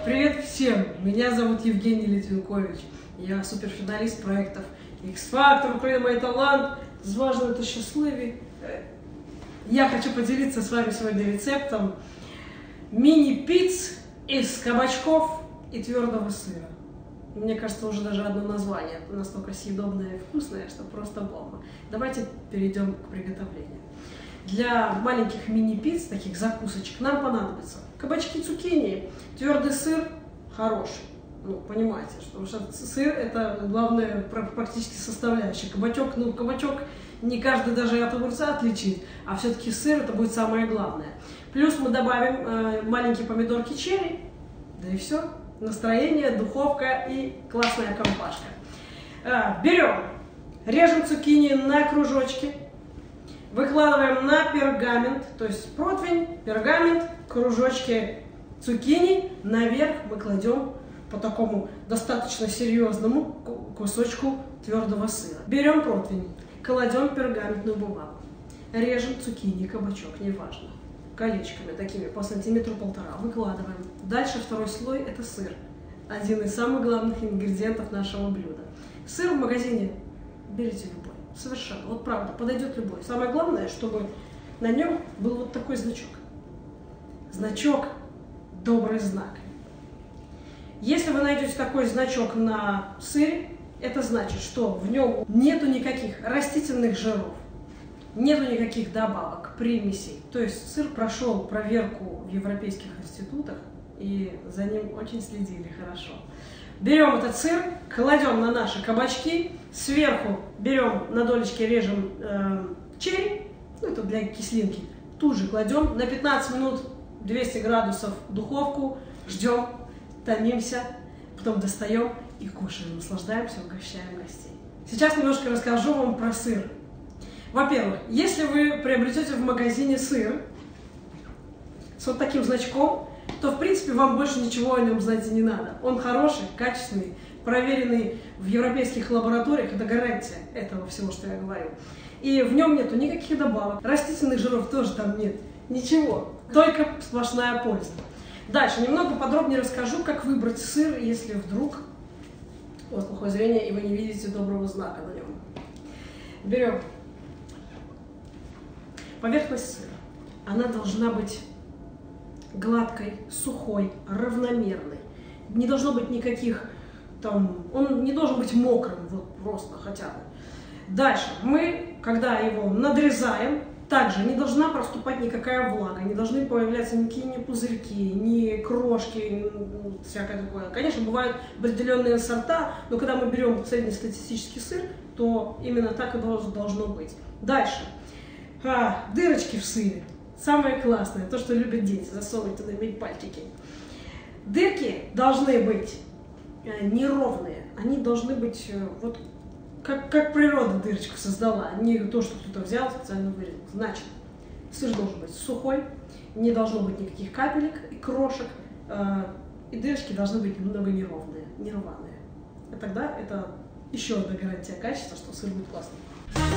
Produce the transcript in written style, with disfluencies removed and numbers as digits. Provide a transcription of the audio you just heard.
Привет всем! Меня зовут Евгений Литвинкович. Я суперфиналіст проєктів X-Factor, Украина мой талант, зважно это счастливый. Я хочу поделиться с вами сегодня рецептом мини-пиц из кабачков и твердого сыра. Мне кажется, уже даже одно название настолько съедобное и вкусное, что просто бомба. Давайте перейдем к приготовлению. Для маленьких мини-пиц, таких закусочек, нам понадобится кабачки, цукини, твердый сыр хороший. Ну, понимаете, что сыр – это главная практически составляющая. Кабачок не каждый даже от огурца отличит, а все-таки сыр – это будет самое главное. Плюс мы добавим маленькие помидорки черри, да и все. Настроение, духовка и классная компашка. Берем, режем цукини на кружочки, выкладываем на пергамент, то есть противень, пергамент, кружочки цукини, наверх мы кладем по такому достаточно серьезному кусочку твердого сыра. Берем противень, кладем пергаментную бумагу, режем цукини, кабачок, неважно, колечками такими по сантиметру-полтора, выкладываем. Дальше второй слой – это сыр, один из самых главных ингредиентов нашего блюда. Сыр в магазине берите любой, совершенно, вот правда, подойдет любой. Самое главное, чтобы на нем был вот такой значок. Значок – добрый знак. Если вы найдете такой значок на сыре, это значит, что в нем нету никаких растительных жиров, нету никаких добавок, примесей. То есть сыр прошел проверку в европейских институтах, и за ним очень следили хорошо. Берем этот сыр, кладем на наши кабачки, сверху берем на долечки, режем черри, ну это для кислинки, тут же кладем на 15 минут 200 градусов в духовку, ждем, томимся, потом достаем и кушаем, наслаждаемся, угощаем гостей. Сейчас немножко расскажу вам про сыр. Во-первых, если вы приобретете в магазине сыр с вот таким значком, то, в принципе, вам больше ничего о нем знать и не надо. Он хороший, качественный, проверенный в европейских лабораториях, это гарантия этого всего, что я говорю. И в нем нету никаких добавок, растительных жиров тоже там нет, ничего, только сплошная польза. Дальше немного подробнее расскажу, как выбрать сыр, если вдруг у вас плохое зрение и вы не видите доброго знака на нем. Берем поверхность сыра, она должна быть гладкой, сухой, равномерной. Не должно быть никаких там, он не должен быть мокрым, вот просто хотя бы. Дальше мы, когда его надрезаем, также не должна проступать никакая влага, не должны появляться никакие ни пузырьки, ни крошки, всякое такое. Конечно, бывают определенные сорта, но когда мы берем среднестатистический сыр, то именно так и должно быть. Дальше. Дырочки в сыре. Самое классное, то, что любят дети, засовывать туда пальчики. Дырки должны быть неровные, они должны быть вот как природа дырочку создала, не то, что кто-то взял, специально вырезал. Значит, сыр должен быть сухой, не должно быть никаких капелек и крошек, и дырочки должны быть немного неровные, не рваные. И тогда это еще одна гарантия качества, что сыр будет классный.